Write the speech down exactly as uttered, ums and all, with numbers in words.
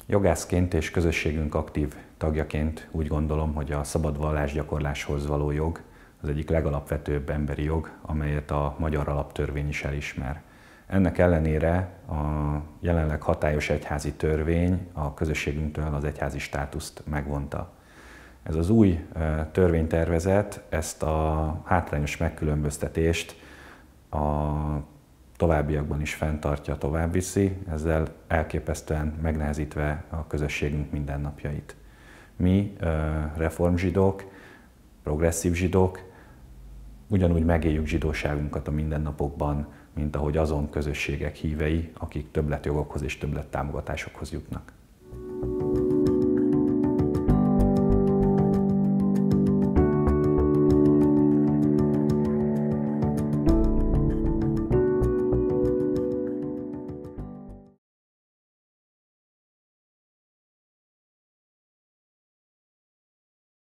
Jogászként és közösségünk aktív tagjaként úgy gondolom, hogy a szabad vallásgyakorláshoz való jog az egyik legalapvetőbb emberi jog, amelyet a magyar alaptörvény is elismer. Ennek ellenére a jelenleg hatályos egyházi törvény a közösségünktől az egyházi státuszt megvonta. Ez az új törvénytervezet ezt a hátrányos megkülönböztetést a továbbiakban is fenntartja, továbbviszi, ezzel elképesztően megnehezítve a közösségünk mindennapjait. Mi, reformzsidók, progresszív zsidók, ugyanúgy megéljük zsidóságunkat a mindennapokban, mint ahogy azon közösségek hívei, akik többletjogokhoz és többlettámogatásokhoz jutnak.